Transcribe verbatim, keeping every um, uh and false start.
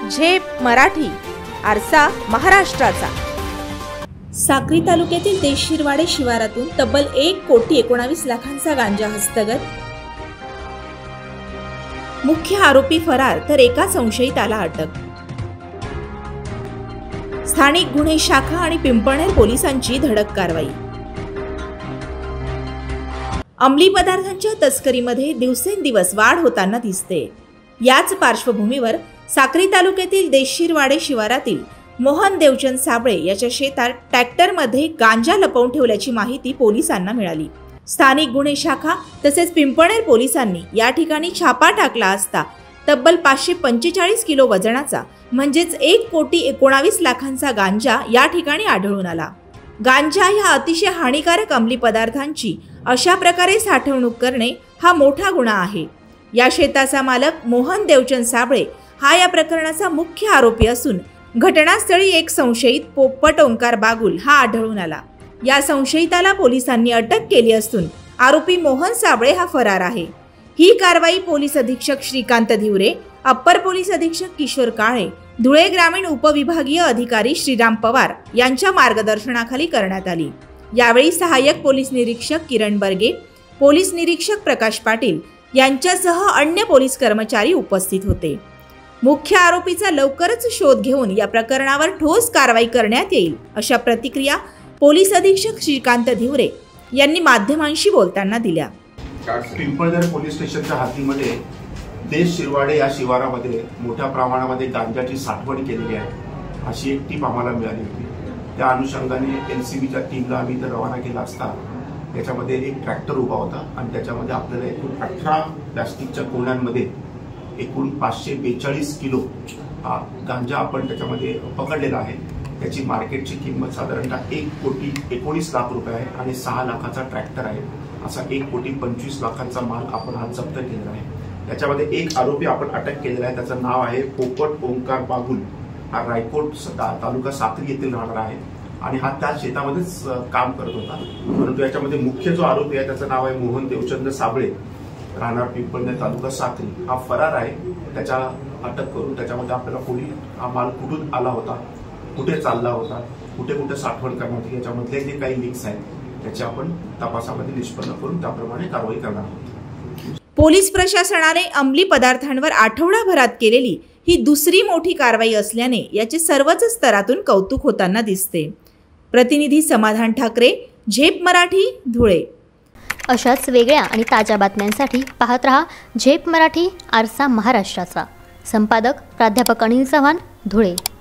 झेप मराठी, आरसा महाराष्ट्राचा। साक्री तालुक्यातील देशिरवाडे शिवारातून तब्बल एक कोटी एकोणावीस लाखांचा गांजा हस्तगत। मुख्य आरोपी फरार तर एका संशयिताला अटक। स्थानिक गुन्हे शाखा आणि पिंपळनेर पोलिसांची धडक कारवाई। अंमली पदार्थांच्या तस्करीमध्ये दिवसेंदिवस वाढ होताना दिसते। याच पार्श्वभूमीवर साक्री तालुक्यातील देशिरवाडे शिवारातील मोहन देवचंद साबळे याच्या शेतात ट्रॅक्टरमध्ये गांजा लपवून ठेवल्याची माहिती पोलिसांना मिळाली। स्थानिक गुन्हे शाखा तसेच पिंपळनेर पोलिसांनी या ठिकाणी छापा टाकला असता तब्बल पाचशे पंचेचाळीस किलो वजनाचा म्हणजेच एक कोटी एकोणावीस लाखांचा गांजा या ठिकाणी आढळून आला। गांजा या अतिशय हानिकारक अंमली पदार्थांची अशा प्रकारे साठवणूक करणे हा मोठा गुन्हा आहे। या शेताचा मालक मोहन देवचंद साबळे हा या प्रकरणाचा मुख्य आरोपी असून घटनास्थळी एक संशयित पोपट ओंकार बागुल हा आढळून आला। या संशयिताला पोलिसांनी अटक केली असून आरोपी मोहन साबळे हा फरार आहे। ही कारवाई पोलीस अधीक्षक श्रीकांत धिवरे, अप्पर पोलीस अधीक्षक किशोर काळे, धुळे ग्रामीण उपविभागीय अधिकारी श्रीराम पवार यांच्या मार्गदर्शनाखाली करण्यात आली। यावेळी सहाय्यक पोलीस निरीक्षक किरण बर्गे, पोलीस निरीक्षक प्रकाश पाटील यांच्यासह अन्य पोलीस कर्मचारी उपस्थित होते। मुख्य आरोपीचा लवकरच शोध घेऊन या प्रकरणावर ठोस कारवाई करण्यात येईल अशा प्रतिक्रिया पोलीस अधीक्षक श्रीकांत धिवरे यांनी माध्यमांशी बोलताना दिल्या। पिंपळनेर पोलीस स्टेशनच्या हद्दीमध्ये देशिरवाडे या शिवारामध्ये मोठ्या प्रमाणामध्ये गांजाची साठवण केलेली आहे अशी एक टीप आम्हाला मिळाली होती। त्या अनुषंगाने एलसीबीच्या टीमला आम्ही इथे रवाना केला असता त्याच्यामध्ये एक ट्रॅक्टर उभा होता आणि त्याच्यामध्ये आपल्याला एकूण अठरा प्लास्टिकच्या कोण्यांमध्ये एकूण पाचशे बेचाळीस किलो हा गांजा आपण त्याच्यामध्ये पकडलेला आहे। त्याची मार्केटची किंमत साधारणतः एक कोटी एकोणीस लाख रुपये आहे आणि सहा लाखाचा ट्रॅक्टर आहे। असा एक कोटी पंचवीस लाखांचा माल आपण आज जप्त केलेला आहे। त्याच्यामध्ये एक आरोपी आपण अटक केलेला आहे, त्याचं नाव आहे पोपट ओंकार बागुल। हा रायकोट तालुका साक्री येथील राहणारा आहे आणि हा त्या शेतामध्येच काम करत होता। परंतु याच्यामध्ये मुख्य जो आरोपी आहे त्याचं नाव आहे मोहन देवचंद साबळे, राहणार पिंपळनेर तालुका साक्री। हा फरार आहे। त्याच्या अटक करून त्याच्यामध्ये आपल्याला पुढील हा माल कुठून आला होता, कुठे चालला होता, कुठे कुठे साठवण करण्यात होती, याच्यामधले जे काही लिंक्स आहेत त्याचे आपण तपासामध्ये निष्पन्न करून त्याप्रमाणे कारवाई करणार आहोत। पोलीस प्रशासनाने अंमली पदार्थांवर आठवडाभरात केलेली ही दुसरी मोठी कारवाई असल्याने याचे सर्वच स्तरातून कौतुक होताना दिसते। प्रतिनिधी समाधान ठाकरे, झेप मराठी, धुळे। अशाच वेगळ्या आणि ताज्या बातम्यांसाठी पाहत रहा झेप मराठी, आरसा महाराष्ट्राचा। संपादक प्राध्यापक अनिल चव्हाण, धुळे।